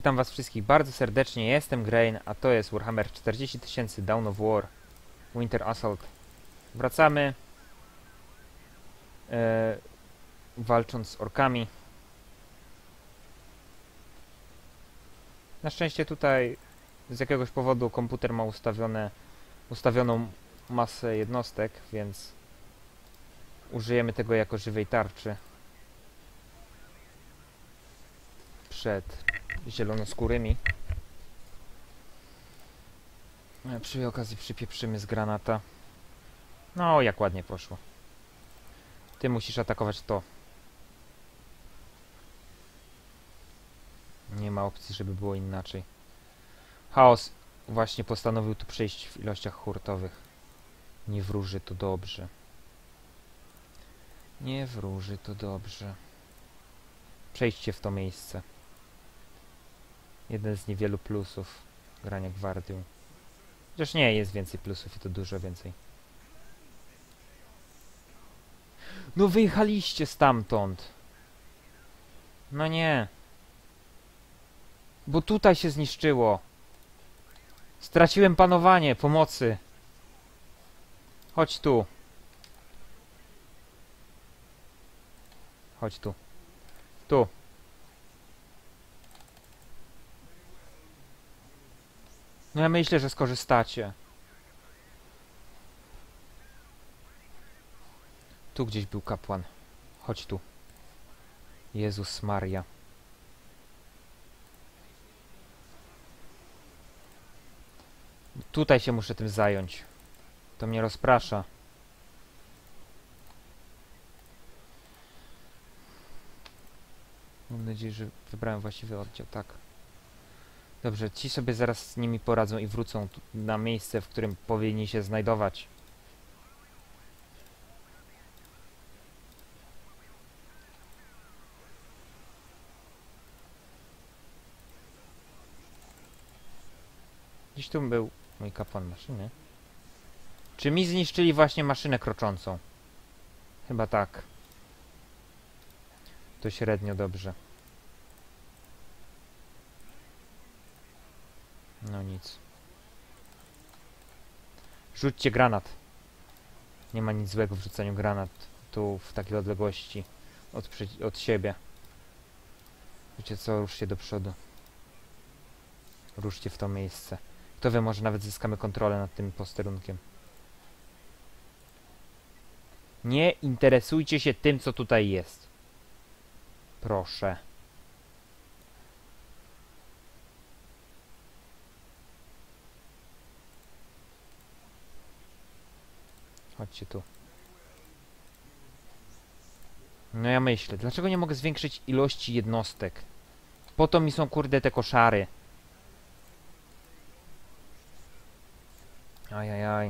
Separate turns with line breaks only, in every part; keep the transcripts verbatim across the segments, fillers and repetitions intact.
Witam was wszystkich bardzo serdecznie, jestem Grain, a to jest Warhammer czterdzieści tysięcy Dawn of War Winter Assault. Wracamy e, walcząc z orkami. Na szczęście tutaj z jakiegoś powodu komputer ma ustawione, ustawioną masę jednostek, więc użyjemy tego jako żywej tarczy przed zielonoskórymi. Przy okazji przypieprzymy z granata. No, jak ładnie poszło. Ty musisz atakować to. Nie ma opcji, żeby było inaczej. Chaos właśnie postanowił tu przyjść w ilościach hurtowych. Nie wróży to dobrze. Nie wróży to dobrze. Przejdźcie w to miejsce. Jeden z niewielu plusów grania gwardią. Chociaż nie, jest więcej plusów i to dużo więcej. No wyjechaliście stamtąd. No nie. Bo tutaj się zniszczyło. Straciłem panowanie. Pomocy. Chodź tu. Chodź tu. Tu. No ja myślę, że skorzystacie. Tu gdzieś był kapłan. Chodź tu. Jezus Maria. Tutaj się muszę tym zająć. To mnie rozprasza. Mam nadzieję, że wybrałem właściwy oddział. Tak. Dobrze, ci sobie zaraz z nimi poradzą i wrócą tu na miejsce, w którym powinni się znajdować. Gdzieś tu był mój kapłan maszyny. Czy mi zniszczyli właśnie maszynę kroczącą? Chyba tak. To średnio dobrze. No nic. Rzućcie granat. Nie ma nic złego w rzucaniu granat tu w takiej odległości od, od siebie. Wiecie co, ruszcie do przodu. Ruszcie w to miejsce. Kto wie, może nawet zyskamy kontrolę nad tym posterunkiem. Nie interesujcie się tym, co tutaj jest. Proszę. Chodźcie tu. No ja myślę, dlaczego nie mogę zwiększyć ilości jednostek? Po to mi są kurde te koszary. Ajajaj.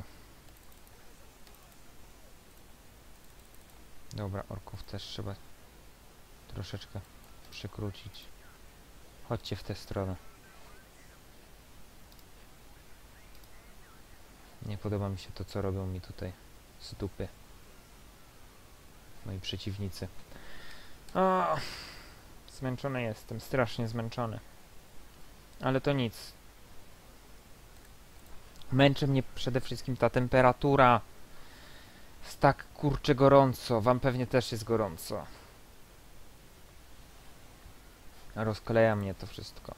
Dobra, orków też trzeba troszeczkę przykrócić. Chodźcie w tę stronę. Nie podoba mi się to, co robią mi tutaj z dupy moi przeciwnicy. O, zmęczony jestem, strasznie zmęczony. Ale to nic. Męczy mnie przede wszystkim ta temperatura. Jest tak kurczę gorąco. Wam pewnie też jest gorąco. A rozkleja mnie to wszystko.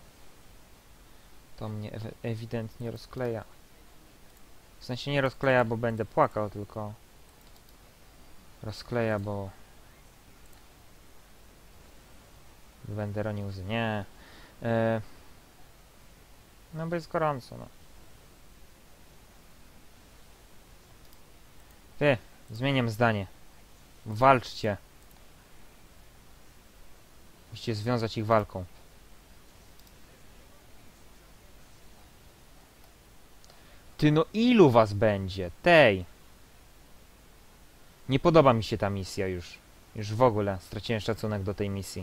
To mnie ew ewidentnie rozkleja. W sensie nie rozkleja, bo będę płakał, tylko rozkleja, bo będę ronił łzy. Nie. E... No bo jest gorąco, no. Ty, zmieniam zdanie. Walczcie. Musicie związać ich walką. Ty, no ilu was będzie? Tej. Nie podoba mi się ta misja już. Już w ogóle straciłem szacunek do tej misji.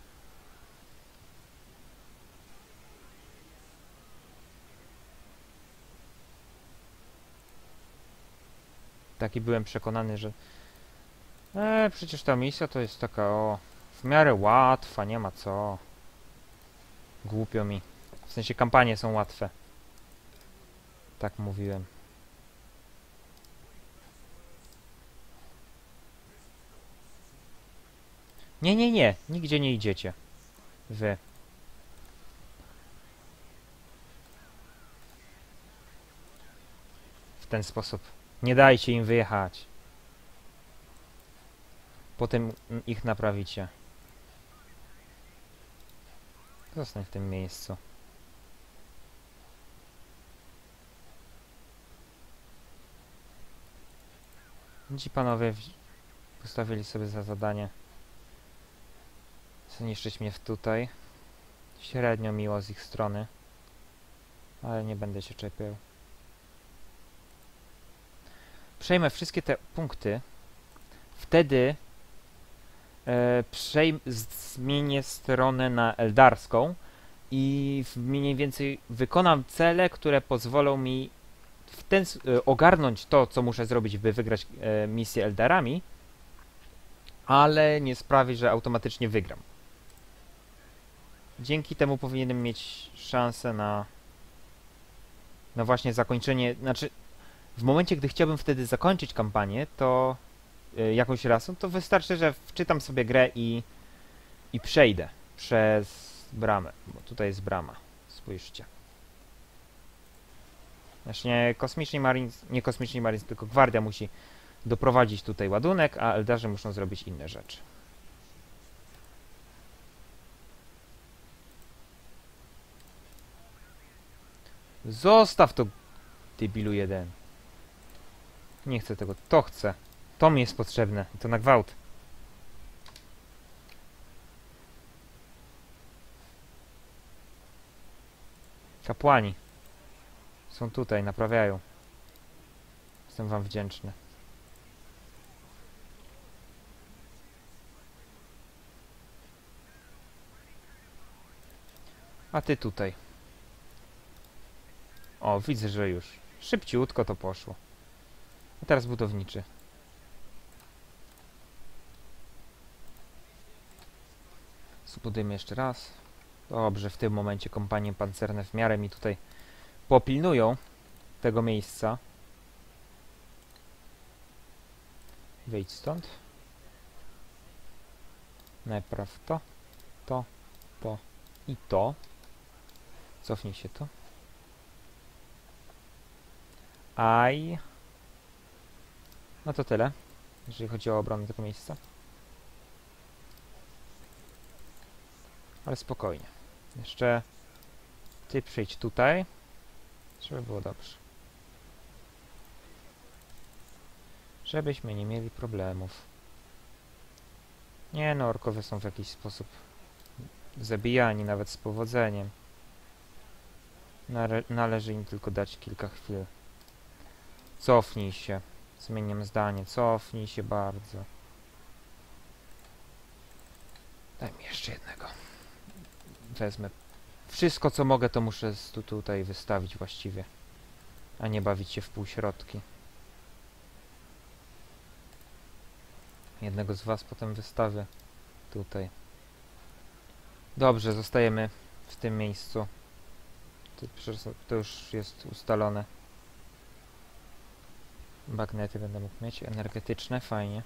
Taki byłem przekonany, że... Eee, przecież ta misja to jest taka o... w miarę łatwa, nie ma co. Głupio mi. W sensie kampanie są łatwe. Tak mówiłem. Nie, nie, nie. Nigdzie nie idziecie. Wy. W ten sposób. Nie dajcie im wyjechać. Potem ich naprawicie. Zostań w tym miejscu. Ci panowie postawili sobie za zadanie zniszczyć mnie w tutaj. Średnio miło z ich strony. Ale nie będę się czepiał. Przejmę wszystkie te punkty. Wtedy e, przejm zmienię stronę na eldarską i mniej więcej wykonam cele, które pozwolą mi w ten e, ogarnąć to, co muszę zrobić, by wygrać e, misję eldarami, ale nie sprawi, że automatycznie wygram. Dzięki temu powinienem mieć szansę na na właśnie zakończenie, znaczy w momencie, gdy chciałbym wtedy zakończyć kampanię, to y, jakąś rasą, to wystarczy, że wczytam sobie grę i i przejdę przez bramę, bo tutaj jest brama, spójrzcie. Właśnie kosmiczni Marines, nie kosmiczni Marines, tylko gwardia musi doprowadzić tutaj ładunek, a eldarzy muszą zrobić inne rzeczy. Zostaw to, debilu jeden. Nie chcę tego, to chcę. To mi jest potrzebne, to na gwałt. Kapłani są tutaj, naprawiają. Jestem wam wdzięczny. A ty tutaj. O, widzę, że już. Szybciutko to poszło. A teraz budowniczy. Zbudujmy jeszcze raz. Dobrze, w tym momencie kompanie pancerne w miarę mi tutaj popilnują tego miejsca. Wyjdź stąd. Najpierw to, to, to i to. Cofnij się to. Aj. No to tyle, jeżeli chodzi o obronę tego miejsca. Ale spokojnie. Jeszcze ty przyjdź tutaj, żeby było dobrze. Żebyśmy nie mieli problemów. Nie no, orkowie są w jakiś sposób zabijani, nawet z powodzeniem. Nale należy im tylko dać kilka chwil. Cofnij się. Zmieniam zdanie. Cofnij się bardzo. Daj mi jeszcze jednego. Wezmę. Wszystko, co mogę, to muszę tu, tutaj wystawić właściwie. A nie bawić się w półśrodki. Jednego z was potem wystawię tutaj. Dobrze, zostajemy w tym miejscu. To już jest ustalone. Bagnety będę mógł mieć. Energetyczne, fajnie.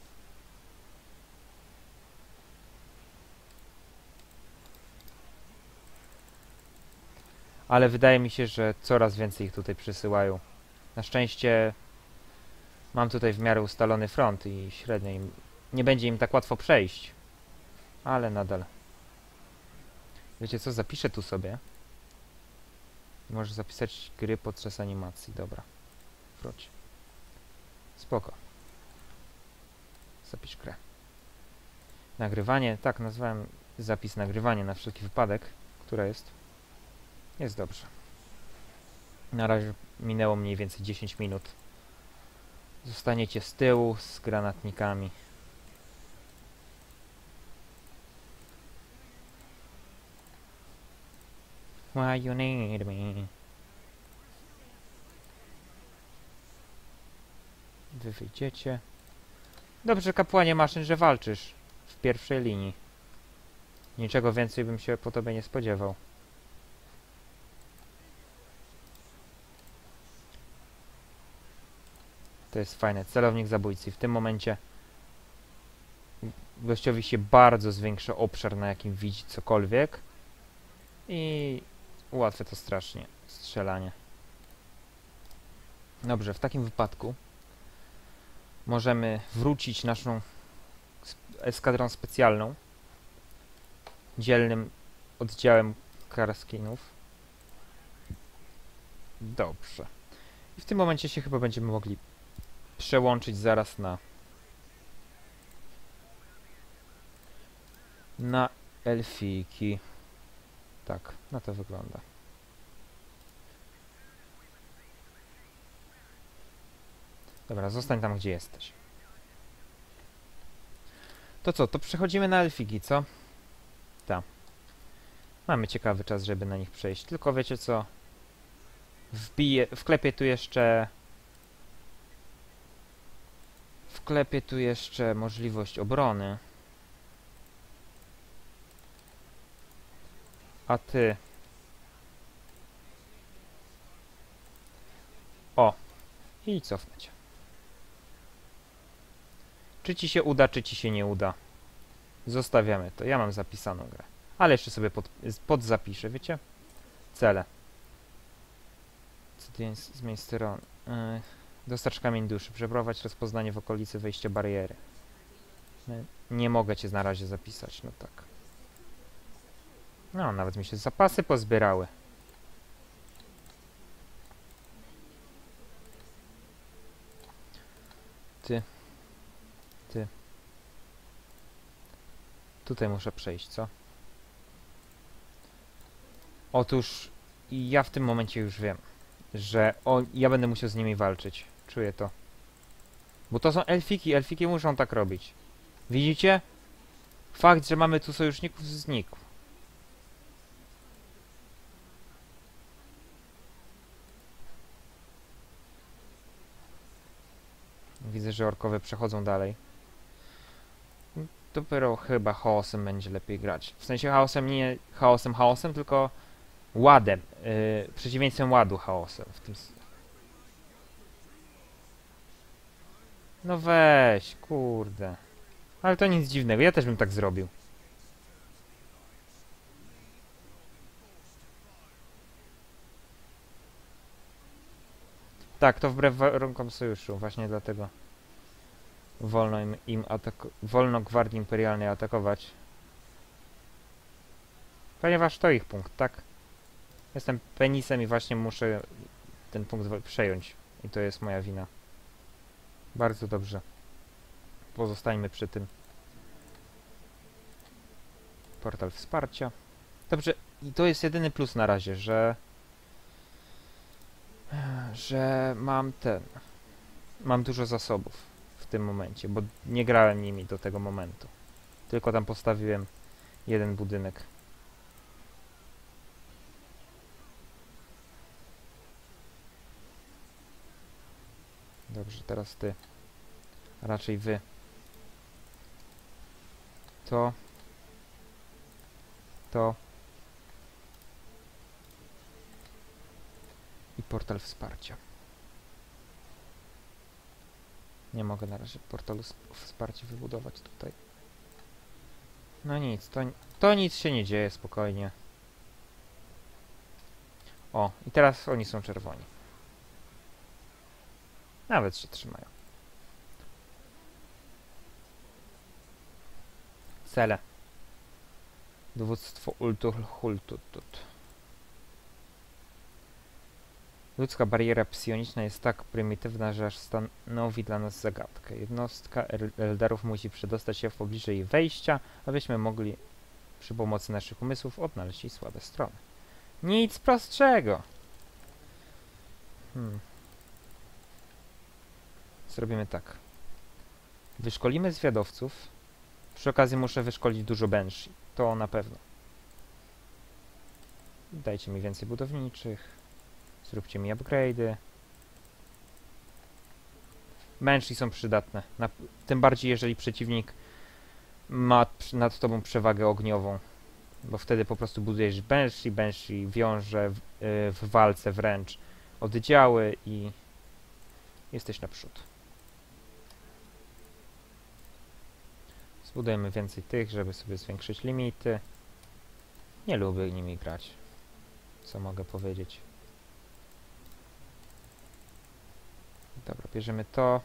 Ale wydaje mi się, że coraz więcej ich tutaj przysyłają. Na szczęście mam tutaj w miarę ustalony front i średnio im nie będzie im tak łatwo przejść. Ale nadal. Wiecie co? Zapiszę tu sobie. Możesz zapisać gry podczas animacji. Dobra. Wróć. Spoko. Zapisz grę. Nagrywanie. Tak, nazwałem zapis nagrywanie na wszelki wypadek. Która jest? Jest dobrze. Na razie minęło mniej więcej dziesięć minut. Zostaniecie z tyłu z granatnikami. Why you need me? Wy wyjdziecie. Dobrze, kapłanie maszyn, że walczysz w pierwszej linii. Niczego więcej bym się po tobie nie spodziewał. To jest fajne. Celownik zabójcy. W tym momencie gościowi się bardzo zwiększa obszar, na jakim widzi cokolwiek. I ułatwia to strasznie strzelanie. Dobrze, w takim wypadku możemy wrócić naszą eskadrą specjalną dzielnym oddziałem Karskinów. Dobrze. I w tym momencie się chyba będziemy mogli przełączyć zaraz na na elfiki. Tak, na to wygląda. Dobra, zostań tam, gdzie jesteś. To co, to przechodzimy na elfiki, co? Tak. Mamy ciekawy czas, żeby na nich przejść. Tylko wiecie co? Wbiję, wklepię tu jeszcze... Wklepię tu jeszcze możliwość obrony. A ty... O! I cofnę cię. Czy ci się uda, czy ci się nie uda. Zostawiamy to. Ja mam zapisaną grę. Ale jeszcze sobie pod, podzapiszę, wiecie? Cele. Co to jest z mojej strony? Yy, dostarcz kamień duszy. Przeprowadź rozpoznanie w okolicy wejścia bariery. Yy, nie mogę cię na razie zapisać, no tak. No, nawet mi się zapasy pozbierały. Ty. Ty. Tutaj muszę przejść, co? Otóż ja w tym momencie już wiem, że o, ja będę musiał z nimi walczyć. Czuję to. Bo to są elfiki. Elfiki muszą tak robić. Widzicie? Fakt, że mamy tu sojuszników, znikł. Widzę, że orkowie przechodzą dalej. Dopiero chyba chaosem będzie lepiej grać. W sensie chaosem, nie chaosem, chaosem, tylko ładem. Yy, przeciwieństwem ładu chaosem. W tym... No weź, kurde. Ale to nic dziwnego, ja też bym tak zrobił. Tak, to wbrew warunkom sojuszu, właśnie dlatego wolno im, im ataku wolno Gwardii Imperialnej atakować. Ponieważ to ich punkt, tak? Jestem penisem i właśnie muszę ten punkt przejąć. I to jest moja wina. Bardzo dobrze. Pozostańmy przy tym. Portal wsparcia. Dobrze, i to jest jedyny plus na razie, że... że mam ten... Mam dużo zasobów w tym momencie, bo nie grałem nimi do tego momentu. Tylko tam postawiłem jeden budynek. Dobrze, teraz ty. A raczej wy. To. To. I portal wsparcia. Nie mogę na razie portalu wsparcia wybudować tutaj. No nic, to, to nic się nie dzieje, spokojnie. O, i teraz oni są czerwoni. Nawet się trzymają. Cele. Dowództwo Ultul Hultutut. Ludzka bariera psioniczna jest tak prymitywna, że aż stanowi dla nas zagadkę. Jednostka Eldarów musi przedostać się w pobliże jej wejścia, abyśmy mogli przy pomocy naszych umysłów odnaleźć jej słabe strony. Nic prostszego! Hmm. Zrobimy tak. Wyszkolimy zwiadowców. Przy okazji muszę wyszkolić dużo Banshee. To na pewno. Dajcie mi więcej budowniczych. Zróbcie mi upgrade'y. Banshee są przydatne. Na, tym bardziej, jeżeli przeciwnik ma nad tobą przewagę ogniową. Bo wtedy po prostu budujesz Banshee, Banshee wiąże w, yy, w walce wręcz oddziały i jesteś naprzód. Budujemy więcej tych, żeby sobie zwiększyć limity. Nie lubię nimi grać. Co mogę powiedzieć? Dobra, bierzemy to.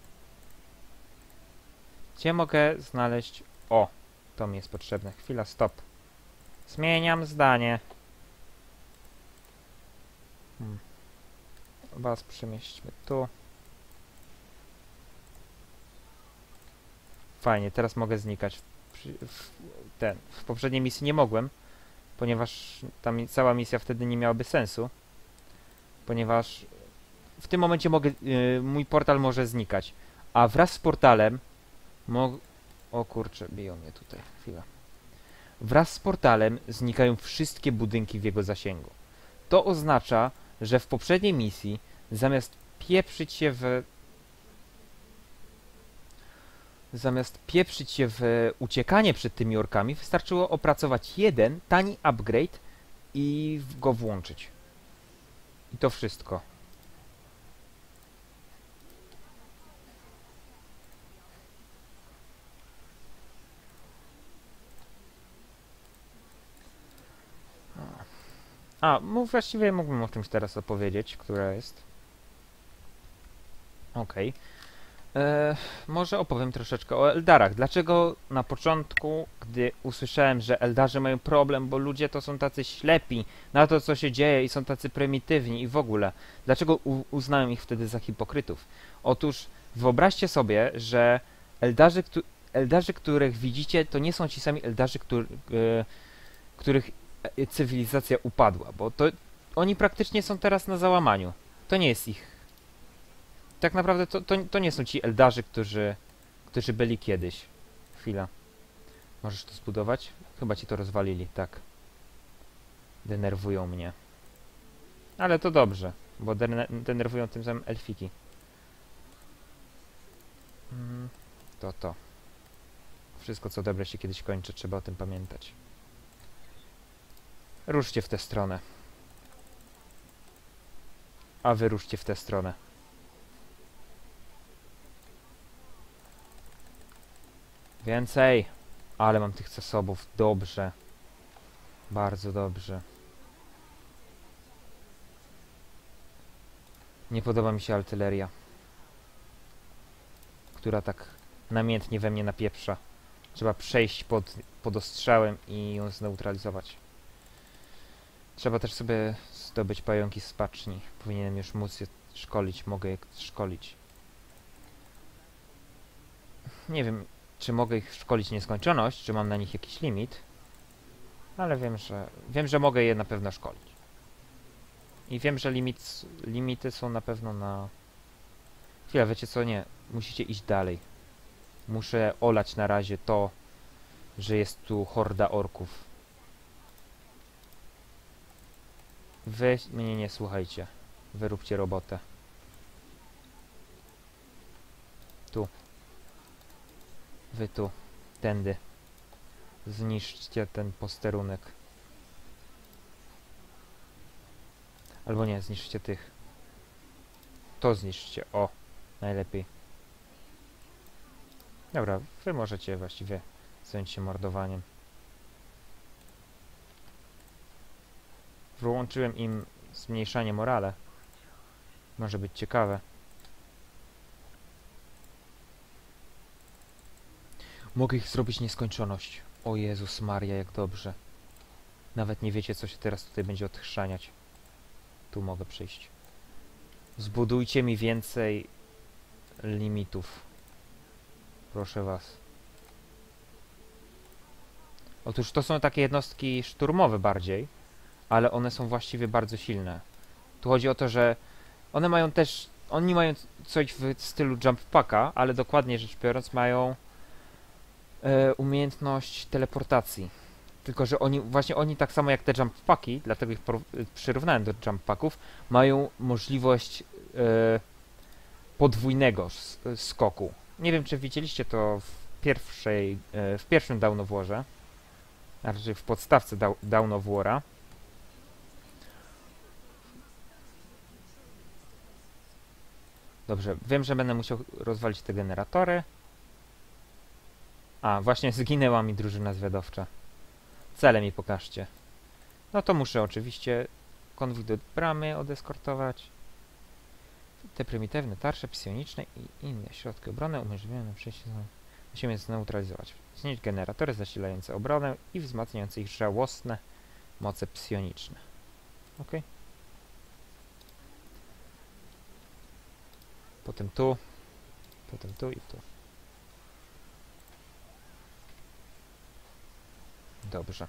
Gdzie mogę znaleźć... O! To mi jest potrzebne. Chwila, stop. Zmieniam zdanie. Hmm. Was przemieśćmy tu. Fajnie, teraz mogę znikać. W, w, ten, w poprzedniej misji nie mogłem, ponieważ ta mi, cała misja wtedy nie miałaby sensu. Ponieważ w tym momencie mogę, yy, mój portal może znikać. A wraz z portalem mo O kurczę, biją mnie tutaj. Chwila. Wraz z portalem znikają wszystkie budynki w jego zasięgu. To oznacza, że w poprzedniej misji zamiast pieprzyć się w... Zamiast pieprzyć się w uciekanie przed tymi orkami, wystarczyło opracować jeden tani upgrade i go włączyć. I to wszystko. A, no właściwie mógłbym o czymś teraz opowiedzieć, która jest. Okej. Okay. Może opowiem troszeczkę o Eldarach. Dlaczego na początku, gdy usłyszałem, że Eldarzy mają problem, bo ludzie to są tacy ślepi na to, co się dzieje i są tacy prymitywni i w ogóle. Dlaczego uznałem ich wtedy za hipokrytów? Otóż wyobraźcie sobie, że Eldarzy, Eldarzy których widzicie, to nie są ci sami Eldarzy, który, yy, których cywilizacja upadła, bo to oni praktycznie są teraz na załamaniu. To nie jest ich. Tak naprawdę to, to, to nie są ci Eldarzy, którzy, którzy byli kiedyś. Chwila. Możesz to zbudować? Chyba ci to rozwalili, tak. Denerwują mnie. Ale to dobrze, bo denerwują tym samym elfiki. Mm, to to. Wszystko co dobre się kiedyś kończy, trzeba o tym pamiętać. Ruszcie w tę stronę. A wy ruszcie w tę stronę. Więcej! Ale mam tych zasobów. Dobrze. Bardzo dobrze. Nie podoba mi się artyleria, która tak namiętnie we mnie napieprza. Trzeba przejść pod, pod ostrzałem i ją zneutralizować. Trzeba też sobie zdobyć pająki z paczni. Powinienem już móc je szkolić. Mogę je szkolić. Nie wiem, czy mogę ich szkolić w nieskończoność, czy mam na nich jakiś limit. Ale wiem, że wiem, że mogę je na pewno szkolić. I wiem, że limit, limity są na pewno na... Chwila, wiecie co? Nie. Musicie iść dalej. Muszę olać na razie to, że jest tu horda orków. Wy mnie nie słuchajcie. Wy róbcie robotę. Tu. Wy tu. Tędy. Zniszczcie ten posterunek. Albo nie, zniszczcie tych. To zniszczcie. O. Najlepiej. Dobra, wy możecie właściwie zająć się mordowaniem. Wyłączyłem im zmniejszanie morale. Może być ciekawe. Mogę ich zrobić nieskończoność. O Jezus Maria, jak dobrze. Nawet nie wiecie, co się teraz tutaj będzie odchrzaniać. Tu mogę przyjść. Zbudujcie mi więcej limitów. Proszę was. Otóż to są takie jednostki szturmowe bardziej, ale one są właściwie bardzo silne. Tu chodzi o to, że one mają też... Oni mają coś w stylu jump packa, ale dokładnie rzecz biorąc mają e, umiejętność teleportacji. Tylko że oni, właśnie oni tak samo jak te jump packi, dlatego ich przyrównałem do jump packów, mają możliwość e, podwójnego skoku. Nie wiem, czy widzieliście to w pierwszej, e, w pierwszym Dawn of Warze, a raczej w podstawce Dawn of War'a. Dobrze, wiem, że będę musiał rozwalić te generatory. A, właśnie zginęła mi drużyna zwiadowcza. Cele mi pokażcie. No to muszę oczywiście konwój do bramy odeskortować. Te prymitywne tarcze psioniczne i inne środki obrony umożliwiają nam przejście z... Musimy je zneutralizować. Znieść generatory zasilające obronę i wzmacniające ich żałosne moce psioniczne. Ok. Potem tu. Potem tu i tu. Dobrze.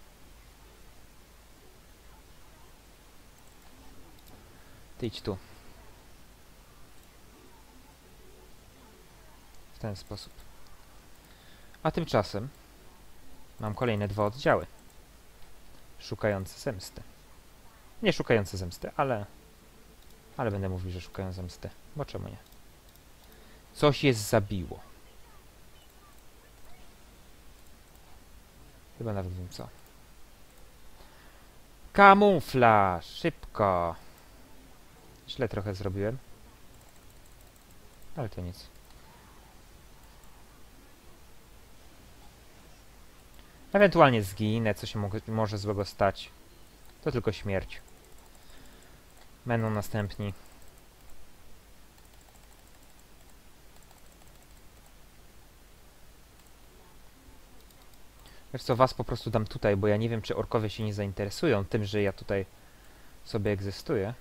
Ty idź tu. W ten sposób. A tymczasem mam kolejne dwa oddziały. Szukające zemsty. Nie szukające zemsty, ale... Ale będę mówił, że szukają zemsty. Bo czemu nie? Coś jest zabiło. Chyba nawet wiem co. Kamuflaż! Szybko! Źle trochę zrobiłem. Ale to nic. Ewentualnie zginę, co się mo może złego stać. To tylko śmierć. Będą następni. Wiesz co, was po prostu dam tutaj, bo ja nie wiem, czy orkowie się nie zainteresują tym, że ja tutaj sobie egzystuję.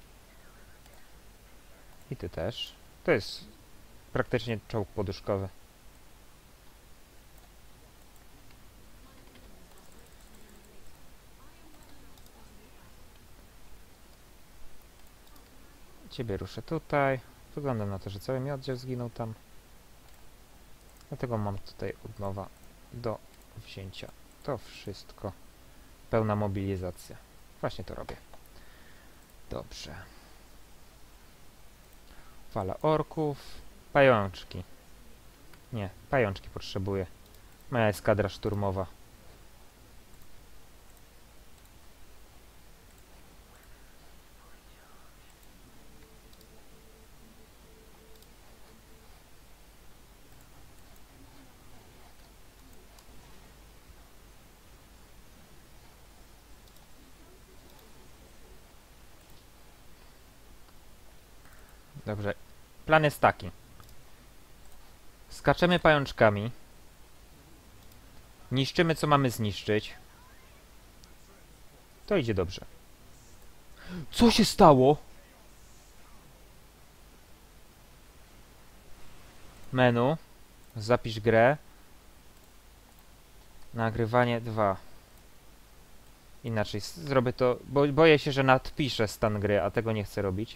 I ty też. To jest praktycznie czołg poduszkowy. Ciebie ruszę tutaj. Wygląda na to, że cały mi oddział zginął tam. Dlatego mam tutaj od nowa do wzięcia. To wszystko. Pełna mobilizacja. Właśnie to robię. Dobrze. Fala orków. Pajączki. Nie, pajączki potrzebuję. Moja eskadra szturmowa. Dobrze. Plan jest taki. Skaczemy pajączkami. Niszczymy, co mamy zniszczyć. To idzie dobrze. Co się stało? Menu. Zapisz grę. Nagrywanie dwa. Inaczej zrobię to, bo boję się, że nadpiszę stan gry, a tego nie chcę robić.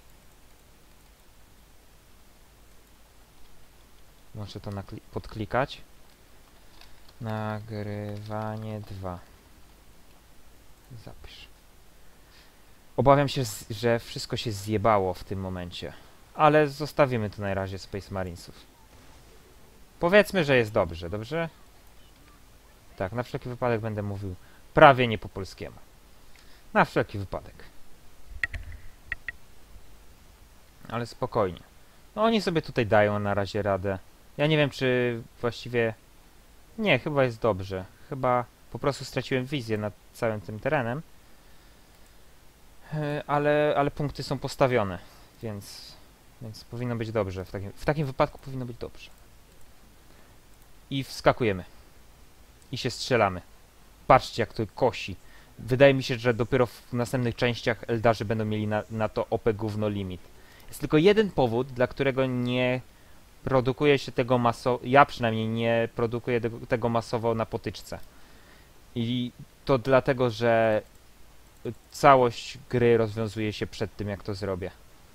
Muszę to podklikać. Nagrywanie dwa. Zapisz. Obawiam się, że wszystko się zjebało w tym momencie. Ale zostawimy tu na razie Space Marinesów. Powiedzmy, że jest dobrze, dobrze? Tak, na wszelki wypadek będę mówił prawie nie po polskiemu. Na wszelki wypadek. Ale spokojnie. No oni sobie tutaj dają na razie radę. Ja nie wiem, czy właściwie... Nie, chyba jest dobrze. Chyba po prostu straciłem wizję nad całym tym terenem. Ale, ale punkty są postawione, więc, więc powinno być dobrze. W takim, w takim wypadku powinno być dobrze. I wskakujemy. I się strzelamy. Patrzcie, jak to kosi. Wydaje mi się, że dopiero w następnych częściach Eldarzy będą mieli na, na to O P gówno limit. Jest tylko jeden powód, dla którego nie produkuje się tego masowo... Ja przynajmniej nie produkuję tego, tego masowo na potyczce. I to dlatego, że całość gry rozwiązuje się przed tym, jak to zrobię.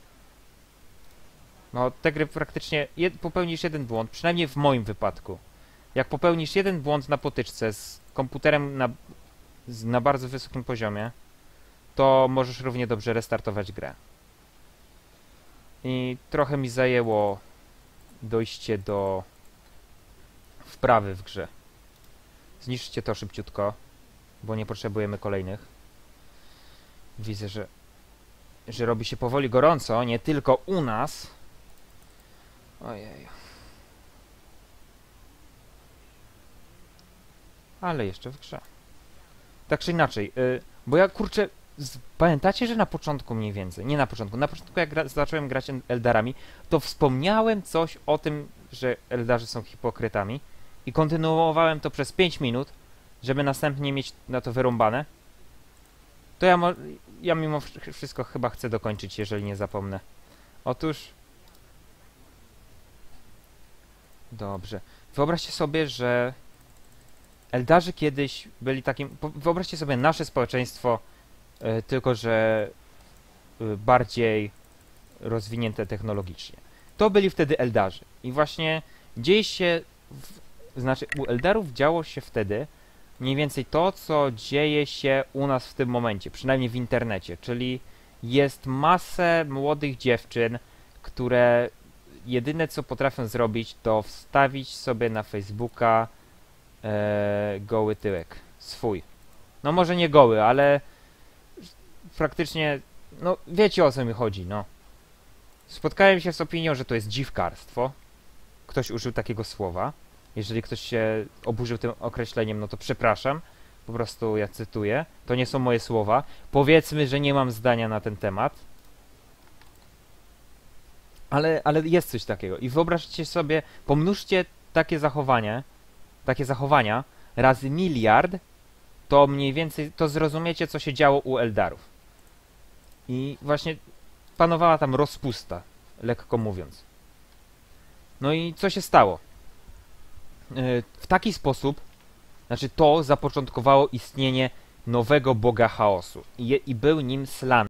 No, te gry praktycznie... Jed, popełnisz jeden błąd, przynajmniej w moim wypadku. Jak popełnisz jeden błąd na potyczce z komputerem na, z, na bardzo wysokim poziomie, to możesz równie dobrze restartować grę. I trochę mi zajęło dojście do wprawy w grze. Zniszczcie to szybciutko, bo nie potrzebujemy kolejnych. Widzę, że, że robi się powoli gorąco, nie tylko u nas. Ojej. ale jeszcze w grze. Tak czy inaczej, yy, bo ja kurczę, z, pamiętacie, że na początku mniej więcej, nie na początku, na początku jak gra, zacząłem grać Eldarami, to wspomniałem coś o tym, że Eldarzy są hipokrytami i kontynuowałem to przez pięć minut, żeby następnie mieć na to wyrąbane. To ja, mo ja mimo wszystko chyba chcę dokończyć, jeżeli nie zapomnę. Otóż... Dobrze. Wyobraźcie sobie, że Eldarzy kiedyś byli takim... Wyobraźcie sobie nasze społeczeństwo, yy, tylko że yy, bardziej rozwinięte technologicznie. To byli wtedy Eldarzy. I właśnie dzieje się... W, znaczy, u Eldarów działo się wtedy mniej więcej to, co dzieje się u nas w tym momencie, przynajmniej w internecie, czyli jest masę młodych dziewczyn, które jedyne co potrafią zrobić, to wstawić sobie na Facebooka e, goły tyłek, swój. No może nie goły, ale praktycznie, no wiecie o co mi chodzi, no. Spotkałem się z opinią, że to jest dziwkarstwo. Ktoś użył takiego słowa. Jeżeli ktoś się oburzył tym określeniem, no to przepraszam. Po prostu ja cytuję. To nie są moje słowa. Powiedzmy, że nie mam zdania na ten temat. Ale, ale jest coś takiego. I wyobraźcie sobie, pomnóżcie takie zachowanie, takie zachowania razy miliard, to mniej więcej, to zrozumiecie, co się działo u Eldarów. I właśnie panowała tam rozpusta, lekko mówiąc. No i co się stało? W taki sposób, znaczy to zapoczątkowało istnienie nowego boga chaosu i, je, i był nim Slan.